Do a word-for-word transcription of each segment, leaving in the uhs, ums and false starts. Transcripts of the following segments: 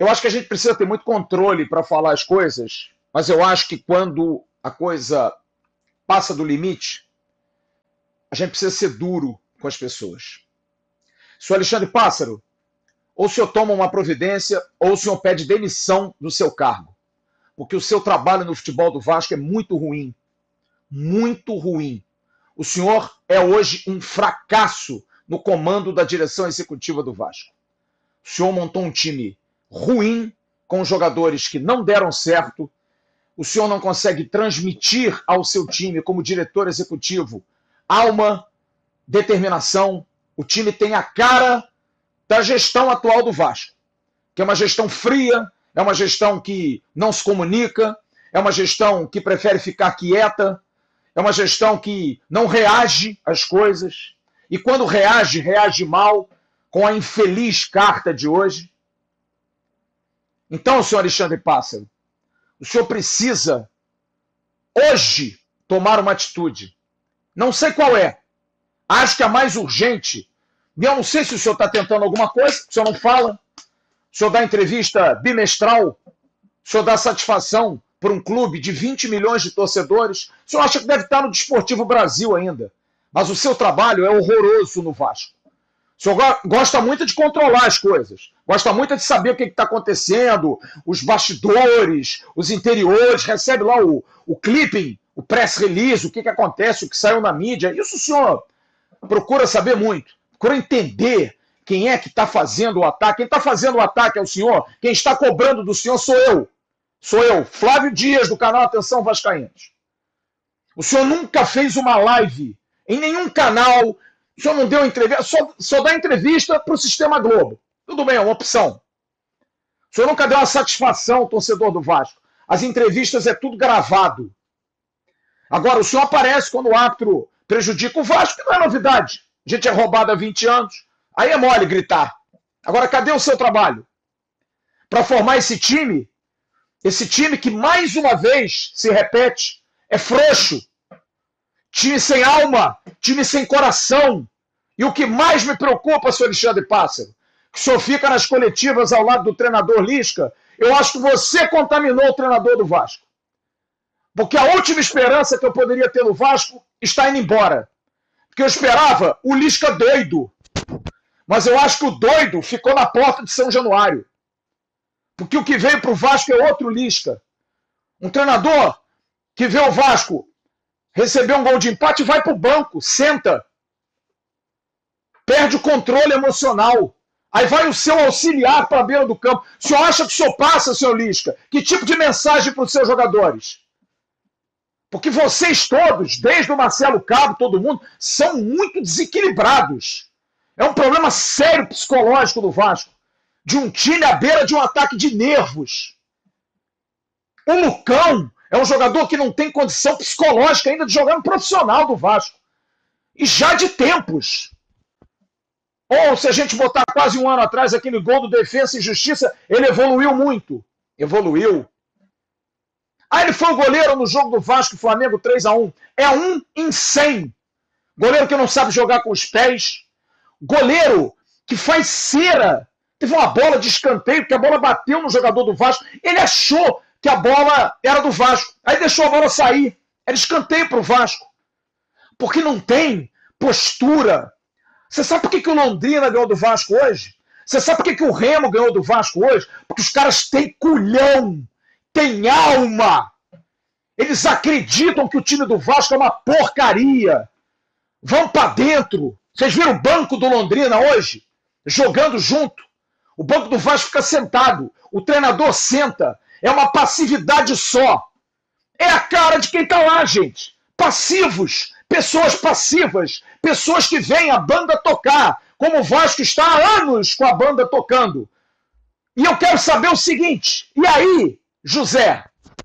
eu acho que a gente precisa ter muito controle para falar as coisas, mas eu acho que quando a coisa passa do limite, a gente precisa ser duro com as pessoas. Senhor Alexandre Pássaro, ou o senhor toma uma providência, ou o senhor pede demissão do seu cargo. Porque o seu trabalho no futebol do Vasco é muito ruim. Muito ruim. O senhor é hoje um fracasso no comando da direção executiva do Vasco. O senhor montou um time ruim, com jogadores que não deram certo. O senhor não consegue transmitir ao seu time, como diretor executivo, alma, determinação. O time tem a cara da gestão atual do Vasco, que é uma gestão fria, é uma gestão que não se comunica, é uma gestão que prefere ficar quieta, é uma gestão que não reage às coisas, e quando reage, reage mal, com a infeliz carta de hoje. Então, senhor Alexandre Pássaro, o senhor precisa, hoje, tomar uma atitude. Não sei qual é. Acho que a mais urgente, e eu não sei se o senhor está tentando alguma coisa, o senhor não fala, o senhor dá entrevista bimestral, o senhor dá satisfação por um clube de vinte milhões de torcedores, o senhor acha que deve estar no Desportivo Brasil ainda, mas o seu trabalho é horroroso no Vasco. O senhor gosta muito de controlar as coisas, gosta muito de saber o que está acontecendo, os bastidores, os interiores, recebe lá o, o clipping, o press release, o que, que acontece, o que saiu na mídia. Isso o senhor procura saber muito, procura entender quem é que está fazendo o ataque. Quem está fazendo o ataque é o senhor, quem está cobrando do senhor sou eu. Sou eu, Flávio Dias, do canal Atenção Vascaínos. O senhor nunca fez uma live em nenhum canal, o senhor não deu entrevista, só, só dá entrevista para o Sistema Globo. Tudo bem, é uma opção. O senhor nunca deu uma satisfação ao torcedor do Vasco. As entrevistas é tudo gravado. Agora, o senhor aparece quando o árbitro prejudica o Vasco, que não é novidade. A gente é roubado há vinte anos. Aí é mole gritar. Agora, cadê o seu trabalho? Para formar esse time, esse time que mais uma vez se repete, é frouxo. Time sem alma, time sem coração. E o que mais me preocupa, senhor Alexandre Pássaro, que o senhor fica nas coletivas ao lado do treinador Lisca, eu acho que você contaminou o treinador do Vasco. Porque a última esperança que eu poderia ter no Vasco está indo embora. Porque eu esperava o Lisca doido. Mas eu acho que o doido ficou na porta de São Januário. Porque o que veio para o Vasco é outro Lisca. Um treinador que vê o Vasco receber um gol de empate e vai para o banco, senta. Perde o controle emocional. Aí vai o seu auxiliar para a beira do campo. O senhor acha que o senhor passa, senhor Lisca? Que tipo de mensagem para os seus jogadores? Porque vocês todos, desde o Marcelo Cabo, todo mundo, são muito desequilibrados. É um problema sério psicológico do Vasco. De um time à beira de um ataque de nervos. O Lucão é um jogador que não tem condição psicológica ainda de jogar no profissional do Vasco. E já de tempos. Ou se a gente botar quase um ano atrás aquele gol do Defensa e Justiça, ele evoluiu muito. Evoluiu. Ah, ele foi o goleiro no jogo do Vasco Flamengo três a um. É um em cem. Goleiro que não sabe jogar com os pés. Goleiro que faz cera. Teve uma bola de escanteio, que a bola bateu no jogador do Vasco. Ele achou que a bola era do Vasco. Aí deixou a bola sair. Era escanteio para o Vasco. Porque não tem postura. Você sabe por que, que o Londrina ganhou do Vasco hoje? Você sabe por que, que o Remo ganhou do Vasco hoje? Porque os caras têm culhão. Têm alma. Eles acreditam que o time do Vasco é uma porcaria. Vão para dentro. Vocês viram o banco do Londrina hoje? Jogando junto. O banco do Vasco fica sentado. O treinador senta. É uma passividade só. É a cara de quem está lá, gente. Passivos. Pessoas passivas. Pessoas que veem a banda tocar. Como o Vasco está há anos com a banda tocando. E eu quero saber o seguinte. E aí, José?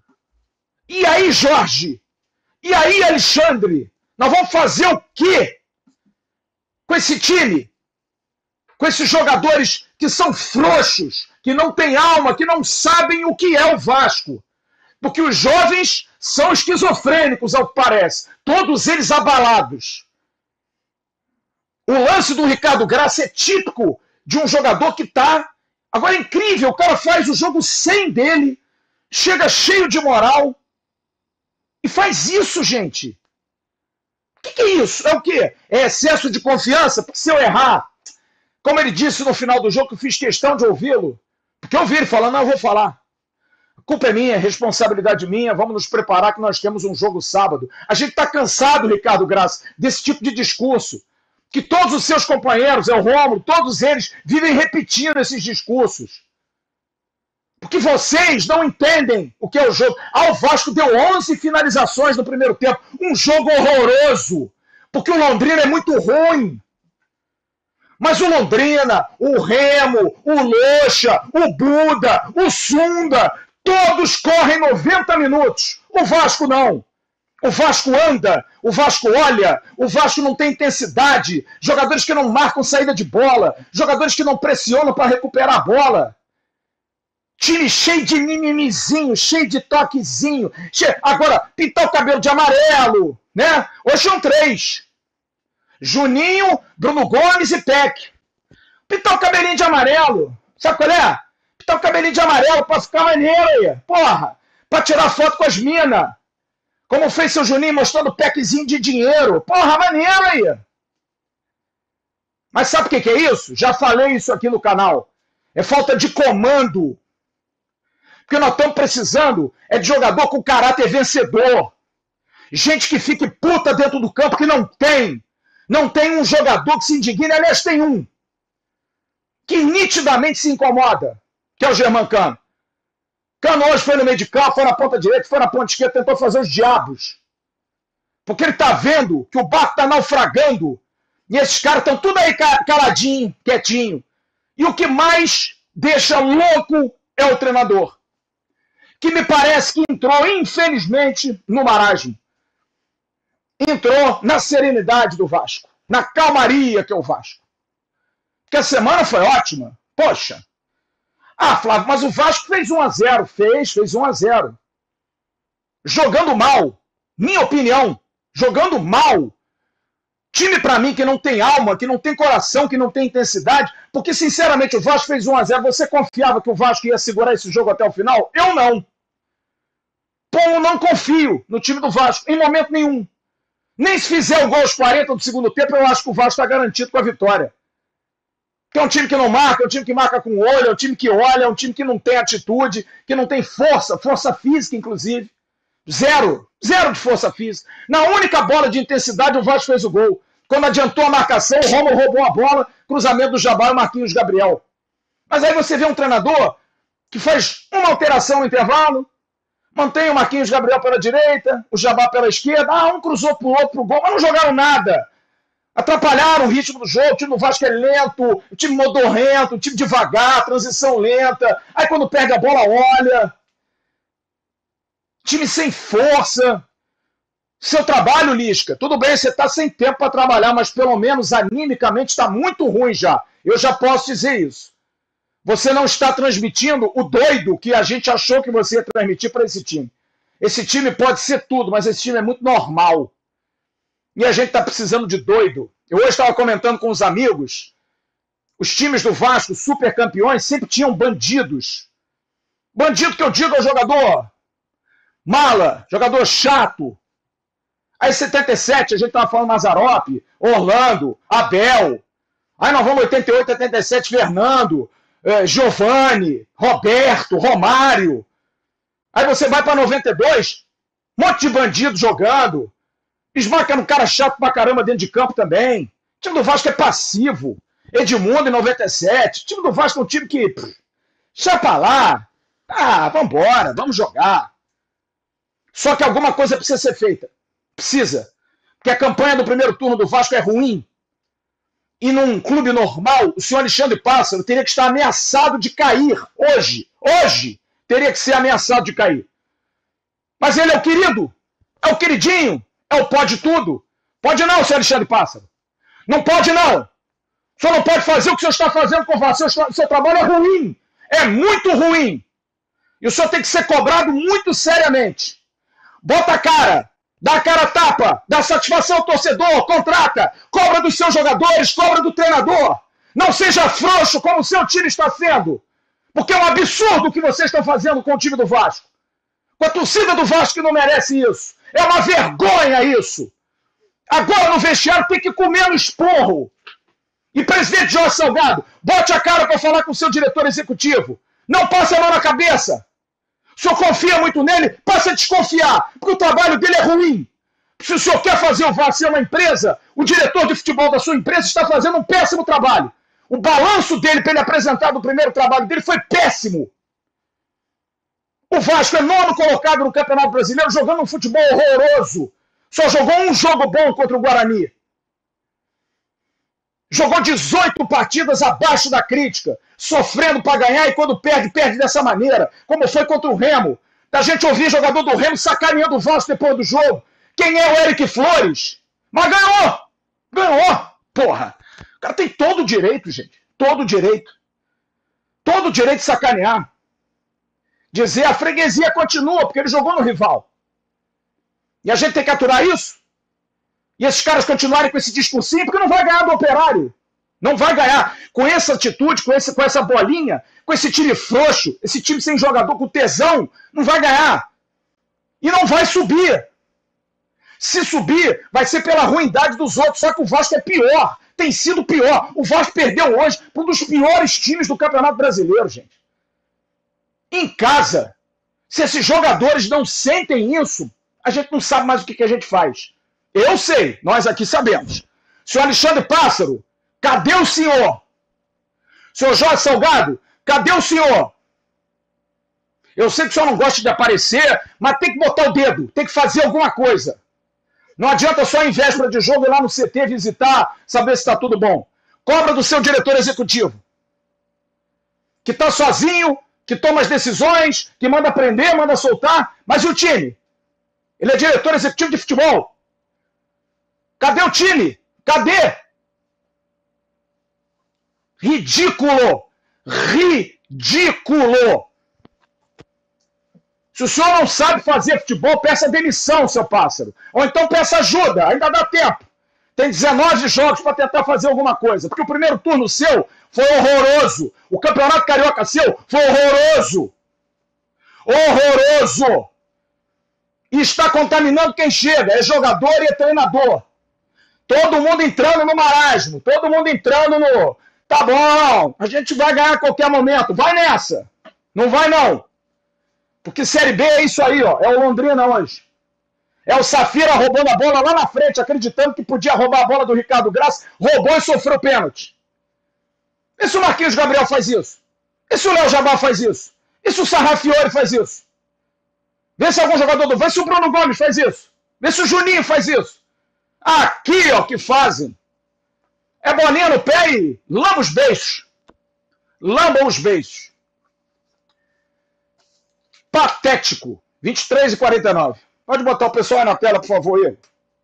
E aí, Jorge? E aí, Alexandre? Nós vamos fazer o quê com esse time? Com esses jogadores que são frouxos, que não têm alma, que não sabem o que é o Vasco. Porque os jovens são esquizofrênicos, ao que parece. Todos eles abalados. O lance do Ricardo Graça é típico de um jogador que está Agora é incrível, o cara faz o jogo sem dele, chega cheio de moral e faz isso, gente. O que, que é isso? É o quê? É excesso de confiança? Porque se eu errar, como ele disse no final do jogo, que eu fiz questão de ouvi-lo, porque eu ouvi ele falando, não, eu vou falar. A culpa é minha, responsabilidade minha, vamos nos preparar que nós temos um jogo sábado. A gente está cansado, Ricardo Graça, desse tipo de discurso. Que todos os seus companheiros, é o Rômulo, todos eles vivem repetindo esses discursos. Porque vocês não entendem o que é o jogo. Ah, o Vasco deu onze finalizações no primeiro tempo. Um jogo horroroso. Porque o Londrina é muito ruim. Mas o Londrina, o Remo, o Loxa, o Buda, o Sunda, todos correm noventa minutos. O Vasco não. O Vasco anda, o Vasco olha, o Vasco não tem intensidade. Jogadores que não marcam saída de bola, jogadores que não pressionam para recuperar a bola. Time cheio de mimimizinho, cheio de toquezinho. Cheio... Agora, pintar o cabelo de amarelo, né? Hoje são três. Juninho, Bruno Gomes e Peck. Pintar o cabelinho de amarelo. Sabe qual é? Pintar o cabelinho de amarelo pra ficar maneiro aí. Porra. Pra tirar foto com as minas. Como fez seu Juninho mostrando o packzinho de dinheiro. Porra, maneiro aí. Mas sabe o que, que é isso? Já falei isso aqui no canal. É falta de comando. Porque nós estamos precisando é de jogador com caráter vencedor. Gente que fique puta dentro do campo que não tem. Não tem um jogador que se indigne. Aliás, tem um. Que nitidamente se incomoda. Que é o Germancano. Cano hoje foi no meio de campo, foi na ponta direita, foi na ponta esquerda, tentou fazer os diabos. Porque ele tá vendo que o barco tá naufragando. E esses caras estão tudo aí caladinho, quietinho. E o que mais deixa louco é o treinador. Que me parece que entrou, infelizmente, no marasmo. Entrou na serenidade do Vasco. Na calmaria que é o Vasco. Porque a semana foi ótima. Poxa. Ah, Flávio, mas o Vasco fez um a zero. Fez, fez um a zero. Jogando mal. Minha opinião. Jogando mal. Time, pra mim, que não tem alma, que não tem coração, que não tem intensidade. Porque, sinceramente, o Vasco fez um a zero. Você confiava que o Vasco ia segurar esse jogo até o final? Eu não. Pô, não confio no time do Vasco, em momento nenhum. Nem se fizer o gol aos quarenta do segundo tempo, eu acho que o Vasco está garantido com a vitória. Que é um time que não marca, é um time que marca com o olho, é um time que olha, é um time que não tem atitude, que não tem força, força física, inclusive. Zero. Zero de força física. Na única bola de intensidade, o Vasco fez o gol. Quando adiantou a marcação, o Romulo roubou a bola, cruzamento do Jabá e o Marquinhos Gabriel. Mas aí você vê um treinador que faz uma alteração no intervalo, mantém o Marquinhos Gabriel pela direita, o Jabá pela esquerda, ah, um cruzou pro outro pro gol, mas não jogaram nada. Atrapalharam o ritmo do jogo, o time do Vasco é lento, o time modorrento, o time devagar, transição lenta, aí quando perde a bola, olha. Time sem força. Seu trabalho, Lisca, tudo bem, você está sem tempo para trabalhar, mas pelo menos animicamente está muito ruim já. Eu já posso dizer isso. Você não está transmitindo o doido que a gente achou que você ia transmitir para esse time. Esse time pode ser tudo, mas esse time é muito normal. E a gente está precisando de doido. Eu hoje estava comentando com os amigos, os times do Vasco, super campeões, sempre tinham bandidos. Bandido que eu digo é o jogador mala, jogador chato. Aí setenta e sete, a gente estava falando Mazzaropi, Orlando, Abel. Aí nós vamos oitenta e oito, oitenta e sete, Fernando, eh, Giovani, Roberto, Romário. Aí você vai para noventa e dois, um monte de bandido jogando. Bismarck era um cara chato pra caramba dentro de campo também. O time do Vasco é passivo. Edmundo em noventa e sete. O time do Vasco é um time que... Pff, deixa pra lá. Ah, vambora, vamos jogar. Só que alguma coisa precisa ser feita. Precisa. Porque a campanha do primeiro turno do Vasco é ruim. E num clube normal, o senhor Alexandre Pássaro teria que estar ameaçado de cair. Hoje. Hoje. Teria que ser ameaçado de cair. Mas ele é o querido. É o queridinho. É o pode tudo. Pode não, senhor Alexandre Pássaro. Não pode não. O senhor não pode fazer o que o senhor está fazendo com o Vasco. O seu, seu trabalho é ruim. É muito ruim. E o senhor tem que ser cobrado muito seriamente. Bota a cara. Dá a cara a tapa. Dá satisfação ao torcedor. Contrata. Cobra dos seus jogadores. Cobra do treinador. Não seja frouxo como o seu time está sendo. Porque é um absurdo o que vocês estão fazendo com o time do Vasco. Com a torcida do Vasco que não merece isso. É uma vergonha isso. Agora no vestiário tem que comer no esporro. E presidente Jorge Salgado, bote a cara para falar com o seu diretor executivo. Não passe a mão na cabeça. O senhor confia muito nele, passa a desconfiar, porque o trabalho dele é ruim. Se o senhor quer fazer o Vasco ser uma empresa, o diretor de futebol da sua empresa está fazendo um péssimo trabalho. O balanço dele para ele apresentar do primeiro trabalho dele foi péssimo. O Vasco é nono colocado no Campeonato Brasileiro, jogando um futebol horroroso. Só jogou um jogo bom contra o Guarani. Jogou dezoito partidas abaixo da crítica, sofrendo para ganhar e quando perde, perde dessa maneira, como foi contra o Remo. Da gente ouvir jogador do Remo sacaneando o Vasco depois do jogo. Quem é o Eric Flores? Mas ganhou! Ganhou! Porra! O cara tem todo o direito, gente. Todo o direito. Todo o direito de sacanear. Dizer a freguesia continua, porque ele jogou no rival. E a gente tem que aturar isso? E esses caras continuarem com esse discursinho, porque não vai ganhar do Operário. Não vai ganhar. Com essa atitude, com, esse, com essa bolinha, com esse time frouxo, esse time sem jogador, com tesão, não vai ganhar. E não vai subir. Se subir, vai ser pela ruindade dos outros, só que o Vasco é pior. Tem sido pior. O Vasco perdeu hoje para um dos piores times do Campeonato Brasileiro, gente. Em casa, se esses jogadores não sentem isso, a gente não sabe mais o que, que a gente faz. Eu sei, nós aqui sabemos. Senhor Alexandre Pássaro, cadê o senhor? Senhor Jorge Salgado, cadê o senhor? Eu sei que o senhor não gosta de aparecer, mas tem que botar o dedo, tem que fazer alguma coisa. Não adianta só em véspera de jogo ir lá no C T visitar, saber se está tudo bom. Cobra do seu diretor executivo, que está sozinho, que toma as decisões, que manda prender, manda soltar, mas e o time? Ele é diretor executivo de futebol. Cadê o time? Cadê? Ridículo! Ridículo! Se o senhor não sabe fazer futebol, peça demissão, seu Pássaro. Ou então peça ajuda, ainda dá tempo. Tem dezenove jogos para tentar fazer alguma coisa. Porque o primeiro turno seu foi horroroso. O Campeonato Carioca seu foi horroroso. Horroroso! E está contaminando quem chega. É jogador e é treinador. Todo mundo entrando no marasmo. Todo mundo entrando no... Tá bom, a gente vai ganhar a qualquer momento. Vai nessa. Não vai não. Porque Série B é isso aí, ó. É o Londrina hoje. É o Safira roubando a bola lá na frente, acreditando que podia roubar a bola do Ricardo Graça. Roubou e sofreu pênalti. E se o Marquinhos Gabriel faz isso? E se o Léo Jabá faz isso? E se o Sarrafiori faz isso? Vê se algum jogador do... Vê se o Bruno Gomes faz isso. Vê se o Juninho faz isso. Aqui, ó, que fazem. É bolinha no pé e lamba os beijos. Lambam os beijos. Patético. vinte e três e quarenta e nove. Pode botar o pessoal aí na tela, por favor, aí.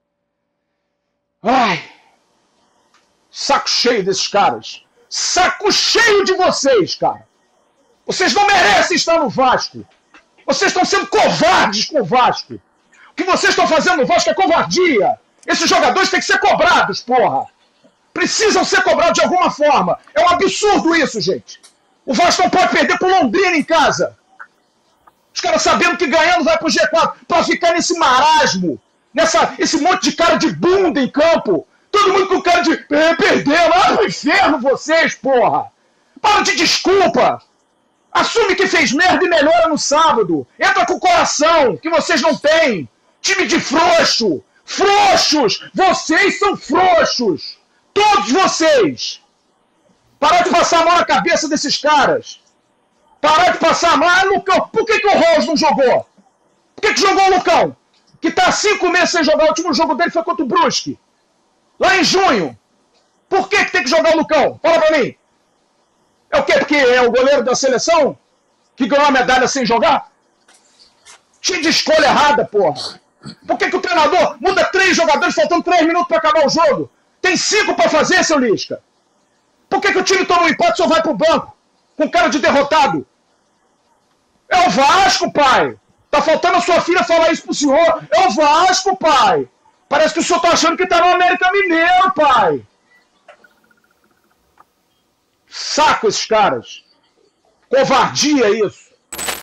Ai. Saco cheio desses caras. Saco cheio de vocês, cara. Vocês não merecem estar no Vasco. Vocês estão sendo covardes com o Vasco. O que vocês estão fazendo no Vasco é covardia. Esses jogadores têm que ser cobrados, porra. Precisam ser cobrados de alguma forma. É um absurdo isso, gente. O Vasco não pode perder pro Londrina em casa. Os caras sabendo que ganhando vai pro G quatro. Pra ficar nesse marasmo. Nessa, esse monte de cara de bunda em campo. Todo mundo com cara de eh, perdeu. Lá pro inferno vocês, porra. Para de desculpa. Assume que fez merda e melhora no sábado. Entra com o coração, que vocês não têm. Time de frouxo. Frouxos. Vocês são frouxos. Todos vocês. Parar de passar a mão na cabeça desses caras. Parar de passar a mão. Ah, Lucão. Por que, que o Rose não jogou? Por que, que jogou o Lucão? Que tá há cinco meses sem jogar. O último jogo dele foi contra o Brusque. Lá em junho. Por que, que tem que jogar o Lucão? Fala pra mim. É o quê? Porque é o goleiro da seleção? Que ganhou a medalha sem jogar? Time de escolha errada, porra. Por que, que o treinador muda três jogadores faltando três minutos pra acabar o jogo? Tem cinco pra fazer, seu Lisca. Por que, que o time toma um empate e só vai pro banco? Com cara de derrotado. É o Vasco, pai. Tá faltando a sua filha falar isso pro senhor. É o Vasco, pai. Parece que o senhor tá achando que tá no América Mineiro, pai. Saco esses caras. Covardia isso.